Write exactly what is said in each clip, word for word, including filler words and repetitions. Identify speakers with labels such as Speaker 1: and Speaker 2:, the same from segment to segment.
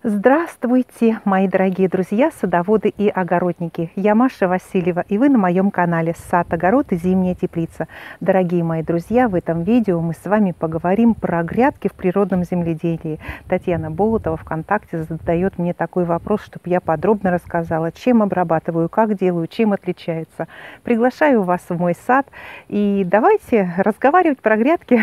Speaker 1: Здравствуйте, мои дорогие друзья, садоводы и огородники. Я Маша Васильева, и вы на моем канале «Сад, огород и зимняя теплица». Дорогие мои друзья, в этом видео мы с вами поговорим про грядки в природном земледелии. Татьяна Болотова ВКонтакте задает мне такой вопрос, чтобы я подробно рассказала, чем обрабатываю, как делаю, чем отличается. Приглашаю вас в мой сад, и давайте разговаривать про грядки.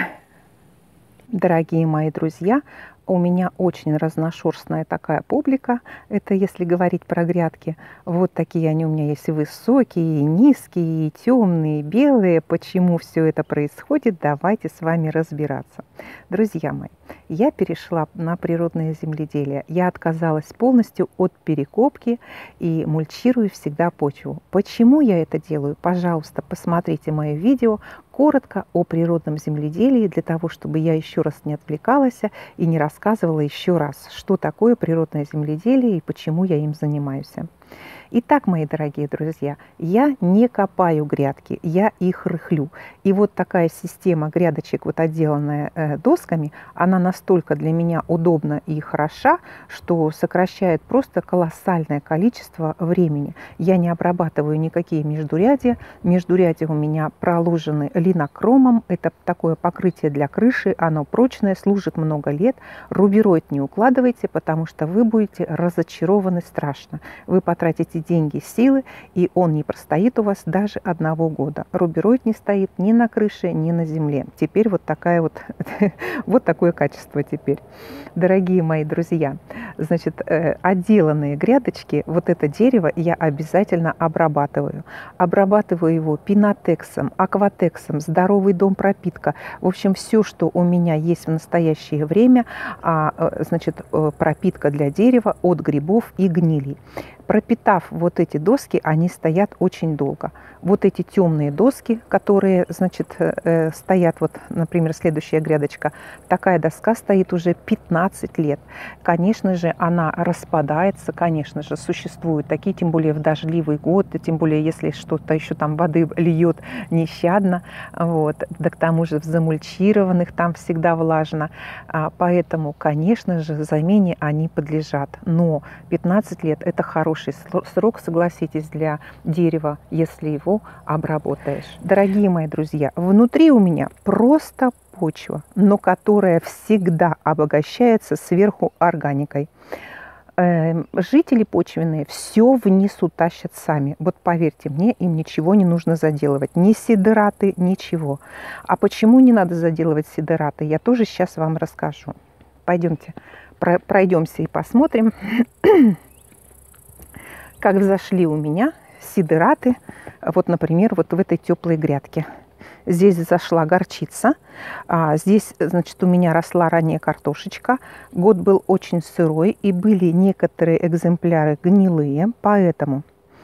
Speaker 1: Дорогие мои друзья, у меня очень разношерстная такая публика. Это если говорить про грядки. Вот такие они у меня есть: и высокие, и низкие, и темные, и белые. Почему все это происходит, давайте с вами разбираться. Друзья мои, я перешла на природное земледелие. Я отказалась полностью от перекопки и мульчирую всегда почву. Почему я это делаю? Пожалуйста, посмотрите мое видео коротко о природном земледелии, для того, чтобы я еще раз не отвлекалась и не рассказывала еще раз, что такое природное земледелие и почему я им занимаюсь. Итак, мои дорогие друзья, я не копаю грядки, я их рыхлю. И вот такая система грядочек, вот отделанная э, досками, она настолько для меня удобна и хороша, что сокращает просто колоссальное количество времени. Я не обрабатываю никакие междурядья. Междурядья у меня проложены линокромом. Это такое покрытие для крыши, оно прочное, служит много лет. Рубероид не укладывайте, потому что вы будете разочарованы страшно. Вы потратите деньги, силы, и он не простоит у вас даже одного года. Рубероид не стоит ни на крыше, ни на земле. Теперь вот такая вот, вот такое качество теперь. Дорогие мои друзья, значит, отделанные грядочки, вот это дерево я обязательно обрабатываю. Обрабатываю его пинотексом, акватексом, здоровый дом пропитка. В общем, все, что у меня есть в настоящее время, значит, пропитка для дерева от грибов и гнилей. Пропитав вот эти доски, они стоят очень долго. Вот эти темные доски, которые, значит, э, стоят, вот, например, следующая грядочка, такая доска стоит уже пятнадцать лет. Конечно же, она распадается, конечно же, существуют такие, тем более в дождливый год, тем более, если что-то еще там воды льет нещадно, вот, да к тому же в замульчированных там всегда влажно. А, поэтому, конечно же, замене они подлежат. Но пятнадцать лет – это хороший срок, согласитесь, для дерева, если его обработаешь. Дорогие мои друзья, внутри у меня просто почва, но которая всегда обогащается сверху органикой. Э, жители почвенные все внизу тащат сами. Вот поверьте мне, им ничего не нужно заделывать. Ни сидераты, ничего. А почему не надо заделывать сидераты, я тоже сейчас вам расскажу. Пойдемте, пройдемся и посмотрим, как взошли у меня сидераты, вот, например, вот в этой теплой грядке. Здесь зашла горчица, а здесь, значит, у меня росла ранняя картошечка. Год был очень сырой, и были некоторые экземпляры гнилые, поэтому,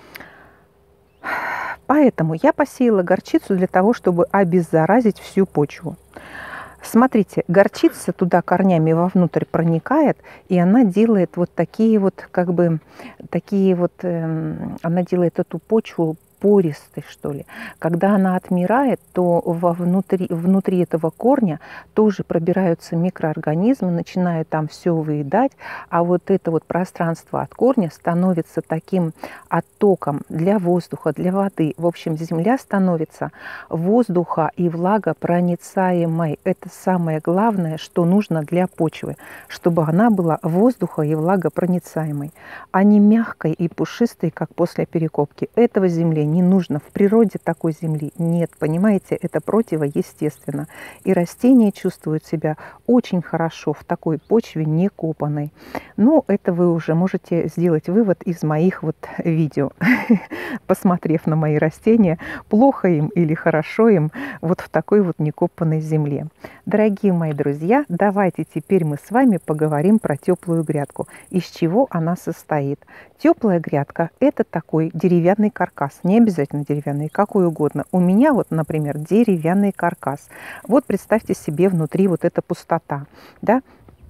Speaker 1: поэтому я посеяла горчицу для того, чтобы обеззаразить всю почву. Смотрите, горчица туда корнями вовнутрь проникает, и она делает вот такие вот, как бы, такие вот, э, она делает эту почву пористой, что ли. Когда она отмирает, то вовнутри, внутри этого корня тоже пробираются микроорганизмы, начинают там все выедать, а вот это вот пространство от корня становится таким оттоком для воздуха, для воды. В общем, земля становится воздуха и влагопроницаемой. Это самое главное, что нужно для почвы, чтобы она была воздуха и влагопроницаемой, а не мягкой и пушистой, как после перекопки. Этого земле не нужно. В природе такой земли нет, понимаете, это противоестественно. И растения чувствуют себя очень хорошо в такой почве не копанной. Но это вы уже можете сделать вывод из моих вот видео, посмотрев на мои растения, плохо им или хорошо им вот в такой вот некопанной земле. Дорогие мои друзья, давайте теперь мы с вами поговорим про теплую грядку. Из чего она состоит? Теплая грядка – это такой деревянный каркас, не обязательно деревянный, какой угодно. У меня вот, например, деревянный каркас. Вот представьте себе внутри вот эта пустота, да?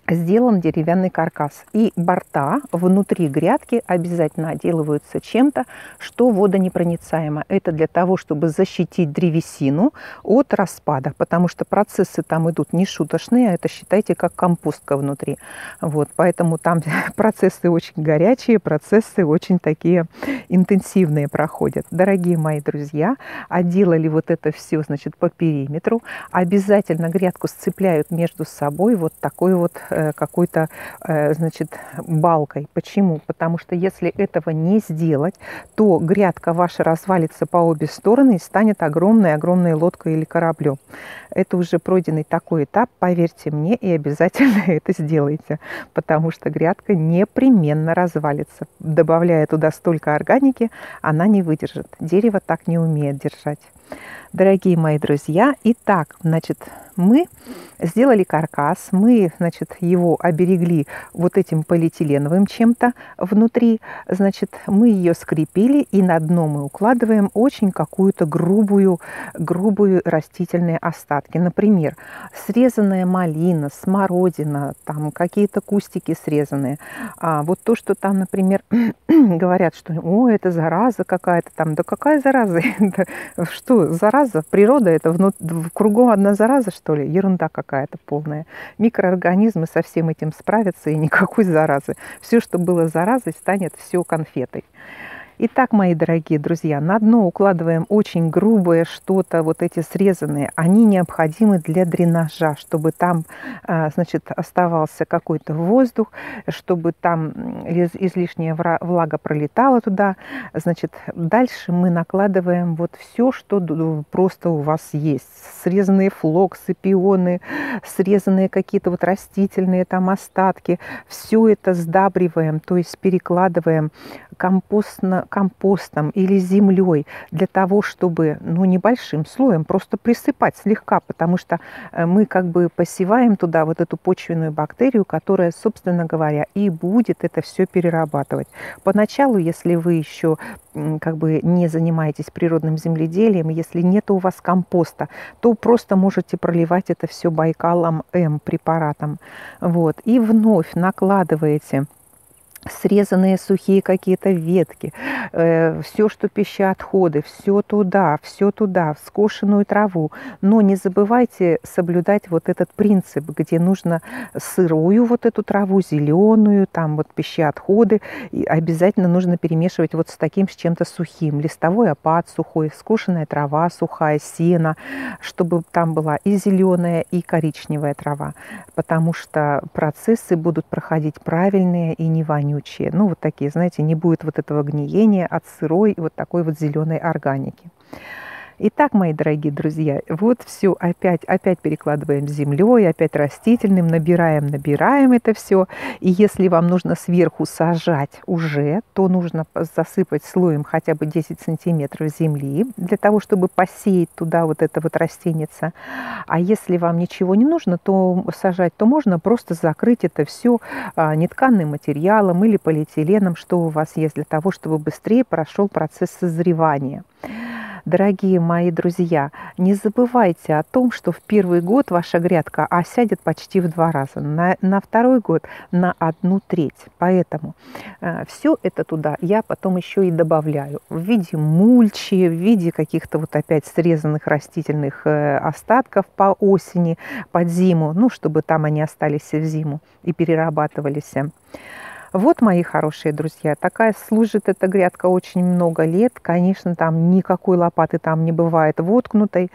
Speaker 1: сделан деревянный каркас. И борта внутри грядки обязательно отделываются чем-то, что водонепроницаемо. Это для того, чтобы защитить древесину от распада, потому что процессы там идут не шуточные, а это, считайте, как компостка внутри. Вот, поэтому там процессы очень горячие, процессы очень такие интенсивные проходят. Дорогие мои друзья, отделали вот это все, значит, по периметру. Обязательно грядку сцепляют между собой вот такой вот какой-то, значит, балкой. Почему? Потому что если этого не сделать, то грядка ваша развалится по обе стороны и станет огромной-огромной лодкой или кораблем. Это уже пройденный такой этап, поверьте мне, и обязательно это сделайте, потому что грядка непременно развалится. Добавляя туда столько органики, она не выдержит. Дерево так не умеет держать. Дорогие мои друзья, итак, значит, мы сделали каркас, мы, значит, его оберегли вот этим полиэтиленовым чем-то внутри, значит, мы ее скрепили, и на дно мы укладываем очень какую-то грубую, грубую растительные остатки. Например, срезанная малина, смородина, там какие-то кустики срезанные. А вот то, что там, например, говорят, что о, это зараза какая-то там. Да какая зараза? Что, зараза? Природа это внут... кругом одна зараза, что ли? Ерунда какая-то полная. Микроорганизмы со всем этим справятся, и никакой заразы. Все, что было заразой, станет все конфетой. Итак, мои дорогие друзья, на дно укладываем очень грубое что-то, вот эти срезанные. Они необходимы для дренажа, чтобы там, значит, оставался какой-то воздух, чтобы там излишняя влага пролетала туда. Значит, дальше мы накладываем вот все, что просто у вас есть. Срезанные флоксы, пионы, срезанные какие-то вот растительные там остатки. Все это сдабриваем, то есть перекладываем компостно, компостом или землей для того, чтобы, ну, небольшим слоем просто присыпать слегка, потому что мы как бы посеваем туда вот эту почвенную бактерию, которая, собственно говоря, и будет это все перерабатывать. Поначалу, если вы еще как бы не занимаетесь природным земледелием, если нет у вас компоста, то просто можете проливать это все Байкалом М препаратом. Вот. И вновь накладываете срезанные сухие какие-то ветки, э, все, что пищеотходы, все туда, все туда, в скошенную траву. Но не забывайте соблюдать вот этот принцип, где нужно сырую вот эту траву, зеленую, там вот пищеотходы, и обязательно нужно перемешивать вот с таким, с чем-то сухим. Листовой опад сухой, скошенная трава сухая, сено, чтобы там была и зеленая, и коричневая трава, потому что процессы будут проходить правильные и не вонючие. Ну, вот такие, знаете, не будет вот этого гниения от сырой вот такой вот зеленой органики. Итак, мои дорогие друзья, вот все опять, опять перекладываем землей, опять растительным, набираем, набираем это все. И если вам нужно сверху сажать уже, то нужно засыпать слоем хотя бы десять сантиметров земли, для того, чтобы посеять туда вот это вот растенице. А если вам ничего не нужно, то сажать, то можно просто закрыть это все нетканным материалом или полиэтиленом, что у вас есть, для того, чтобы быстрее прошел процесс созревания. Дорогие мои друзья, не забывайте о том, что в первый год ваша грядка осядет почти в два раза, на, на второй год на одну треть. Поэтому э, все это туда я потом еще и добавляю в виде мульчи, в виде каких-то вот опять срезанных растительных э, остатков по осени, под зиму, ну, чтобы там они остались в зиму и перерабатывались. Вот, мои хорошие друзья, такая служит эта грядка очень много лет. Конечно, там никакой лопаты там не бывает воткнутой.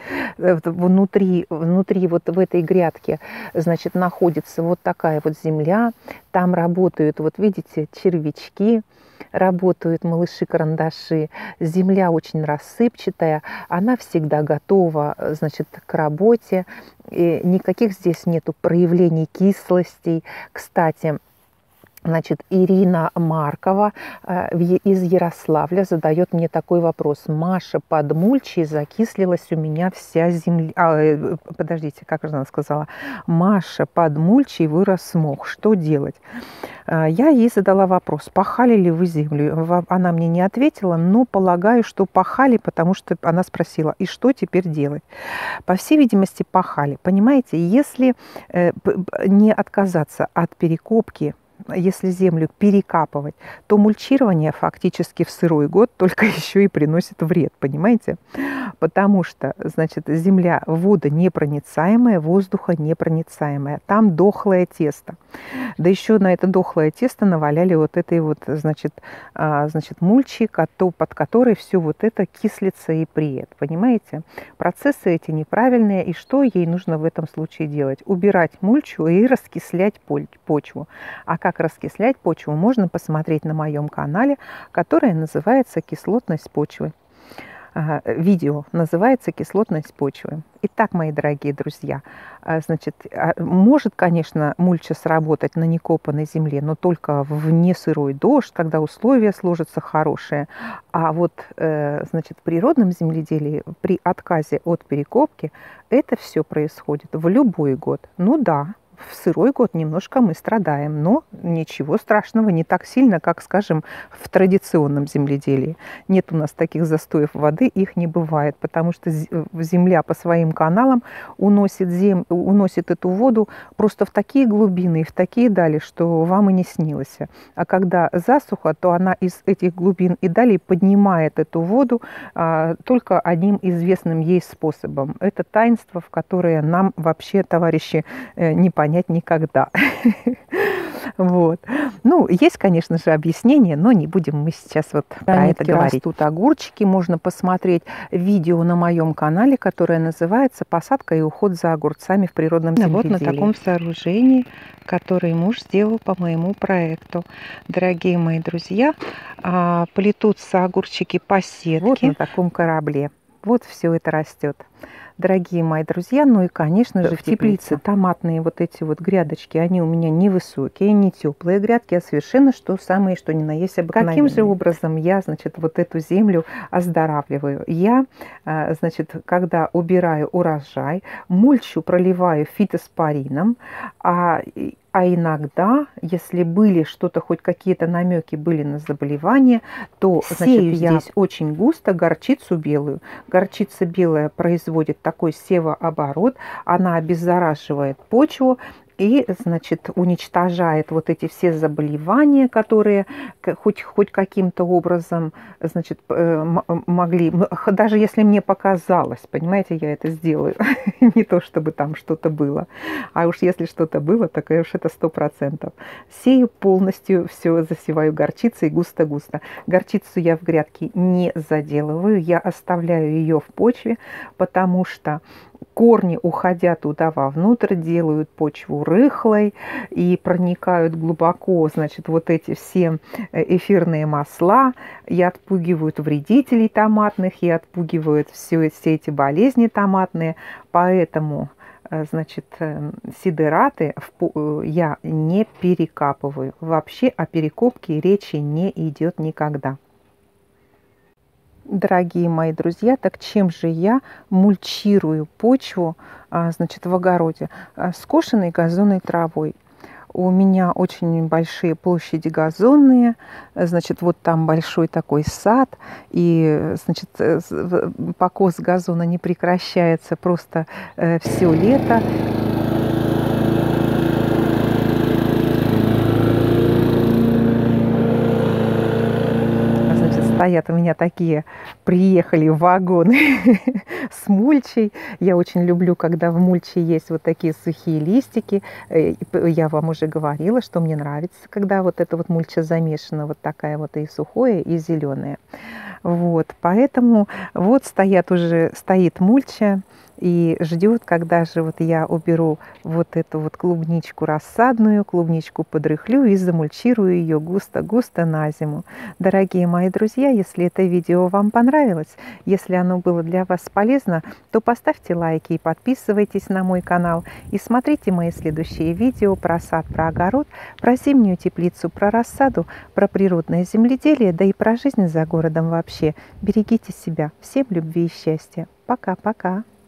Speaker 1: Внутри, внутри вот в этой грядке, значит, находится вот такая вот земля. Там работают, вот видите, червячки, работают малыши-карандаши. Земля очень рассыпчатая, она всегда готова, значит, к работе. И никаких здесь нету проявлений кислостей. Кстати, значит, Ирина Маркова э, из Ярославля задает мне такой вопрос. Маша, под мульчей закислилась у меня вся земля. А, э, подождите, как же она сказала? Маша, под мульчей вырос мох. Что делать? Я ей задала вопрос, пахали ли вы землю. Она мне не ответила, но полагаю, что пахали, потому что она спросила, и что теперь делать. По всей видимости, пахали. Понимаете, если не отказаться от перекопки, если землю перекапывать, то мульчирование фактически в сырой год только еще и приносит вред, понимаете? Потому что, значит, земля водонепроницаемая, воздуха непроницаемая. Там дохлое тесто. Да еще на это дохлое тесто наваляли вот этой вот, значит, значит мульчи, под которой все вот это кислится и преет, понимаете? Процессы эти неправильные, и что ей нужно в этом случае делать? Убирать мульчу и раскислять почву. А как раскислять почву, можно посмотреть на моем канале, которое называется «Кислотность почвы». Видео называется «Кислотность почвы». Итак, мои дорогие друзья, значит, может, конечно, мульча сработать на некопанной земле, но только в несырой дождь, когда условия сложатся хорошие. А вот, значит, в природном земледелии при отказе от перекопки это все происходит в любой год. Ну да, в сырой год немножко мы страдаем, но ничего страшного, не так сильно, как, скажем, в традиционном земледелии. Нет у нас таких застоев воды, их не бывает, потому что земля по своим каналам уносит, зем... уносит эту воду просто в такие глубины и в такие дали, что вам и не снилось. А когда засуха, то она из этих глубин и далей поднимает эту воду а, только одним известным ей способом. Это таинство, в которое нам вообще, товарищи, не понятно никогда. Вот. Ну, есть, конечно же, объяснение, но не будем мы сейчас вот про это говорить. Растут огурчики, можно посмотреть видео на моем канале, которое называется «Посадка и уход за огурцами в природном земледелии». Вот на таком сооружении, которое муж сделал по моему проекту. Дорогие мои друзья, плетутся огурчики по сетке. Вот на таком корабле. Вот все это растет. Дорогие мои друзья, ну и, конечно же, в теплице томатные вот эти вот грядочки, они у меня невысокие, не теплые грядки, а совершенно что самые, что ни на есть обыкновенные. Каким же образом я, значит, вот эту землю оздоравливаю? Я, значит, когда убираю урожай, мульчу проливаю фитоспорином, а А иногда, если были что-то, хоть какие-то намеки были на заболевание, то, значит, я здесь очень густо горчицу белую. Горчица белая производит такой севооборот, она обеззараживает почву и, значит, уничтожает вот эти все заболевания, которые хоть, хоть каким-то образом, значит, могли, даже если мне показалось, понимаете, я это сделаю, не то чтобы там что-то было, а уж если что-то было, так уж это сто процентов. Сею полностью все, засеваю горчицей густо-густо. Горчицу я в грядке не заделываю, я оставляю ее в почве, потому что корни, уходя туда вовнутрь, делают почву рыхлой и проникают глубоко, значит, вот эти все эфирные масла и отпугивают вредителей томатных, и отпугивают все, все эти болезни томатные. Поэтому, значит, сидераты я не перекапываю. Вообще о перекопке речи не идет никогда. Дорогие мои друзья, так чем же я мульчирую почву, значит, в огороде? Скошенной газонной травой. У меня очень большие площади газонные, значит, вот там большой такой сад, и, значит, покос газона не прекращается просто все лето. Стоят у меня такие, приехали вагоны с мульчей. Я очень люблю, когда в мульче есть вот такие сухие листики. Я вам уже говорила, что мне нравится, когда вот эта вот мульча замешана, вот такая вот и сухое, и зеленое. Вот, поэтому вот стоят уже, стоит мульча и ждет, когда же вот я уберу вот эту вот клубничку рассадную, клубничку подрыхлю и замульчирую ее густо-густо на зиму. Дорогие мои друзья, если это видео вам понравилось, если оно было для вас полезно, то поставьте лайки и подписывайтесь на мой канал. И смотрите мои следующие видео про сад, про огород, про зимнюю теплицу, про рассаду, про природное земледелие, да и про жизнь за городом вообще. Берегите себя. Всем любви и счастья. Пока-пока.